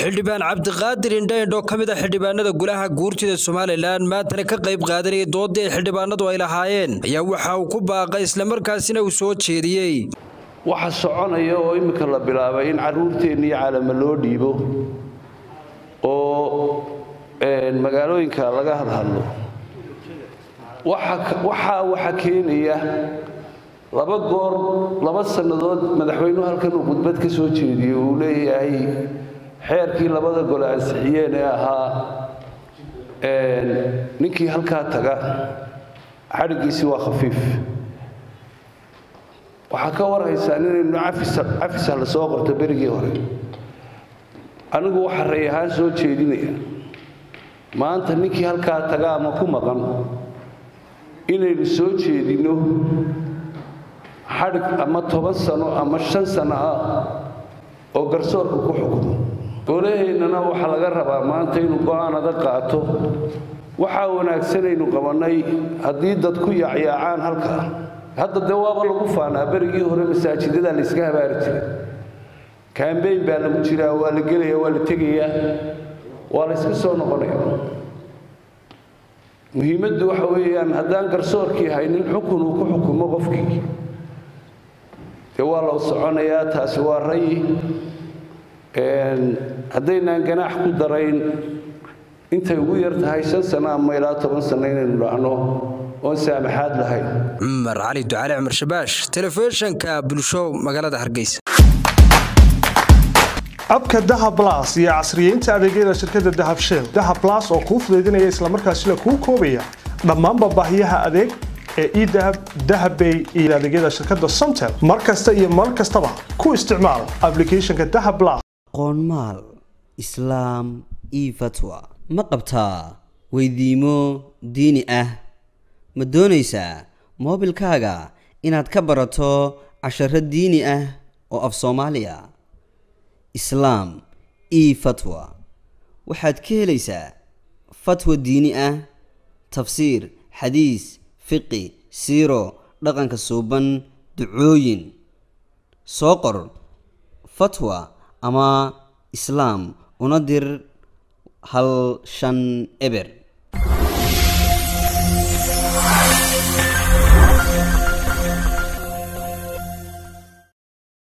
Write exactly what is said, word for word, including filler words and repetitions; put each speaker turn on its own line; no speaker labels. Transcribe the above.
xildhibaan Cabdiqaadir Indho kamid ah xildhibaanada golaha guurtida Soomaaliland maanta ka qayb qaadanay doodda xildhibaanadu ay lahaayeen ayaa waxa uu ku baaqay isla markaasina uu soo jeediyay
waxa soconaya oo imika la bilaabay in caruurteena caalama loo dhiibo oo een magaalooyinka laga hadlo waxa waxa waxa keenaya laba goor laba sanadood madaxweynuhu halkan uu gudbad ka soo jeediyay uu leeyahay xeerkii labada gol ansixiyeen ee ahaa een ninkii halka taga xarigiisi waa khafiif waxa ka waraysan inuu cafis cafis la soo qorto berigii hore anigu waxa reeyahan soo jeedinaya maanta ninkii halka taga ama ku maqan inaynu soo jeedino xarig ama toban sano ama shan sano ah oo garsoorka ku xukumo goleheynana waxa laga rabaa maanta inuu go'aanada qaato waxa wanaagsan inuu qabanay hadii dadku yaacayaan halka hadda dawaaba lagu faanaa berigii hore masaajidada la iska habaari jiray campaign baa lagu jiraa waa la gelayaa waa la tegayaa waa la iska soo noqonayaa muhiimaddu waxa weeyaan haddaan garsoorkii haynin xukun uu ku xukumo qofkii waa la soconayaa taasi waa ray een hadeynaan ganaax ku darayn inta ugu yar tahay shan sano ama ilaa toban sano inaynu dhacno oo saamaxaad lahayn
Umar Ali Ducaale Umar Shabash telefishinka bulsho magaalada Hargeysa
abka Dahab Plus iyo casriyeynta adeegyada shirkadda Dahab Shell Dahab Plus oo ku fududeynaya isla markaasina ku koobaya dhammaan baahiyaha adeeg ee idahab dahabbay iyo adeegyada shirkadda Somtel markasta iyo mar kastaba ku isticmaal applicationka Dahab Plus
qoonmaal islaam iyo fatwa ma qabtaa weydiimo diini ah ma doonaysaa moobilkaaga inaad ka barato casharro diini ah oo af Soomaaliya islaam iyo fatwa waxaad ka helaysaa fatwa diini ah tafsiir xadiis fiqi siro dhaqanka suuban ducooyin soo qor fatwa ama islaam una dir hal shan eber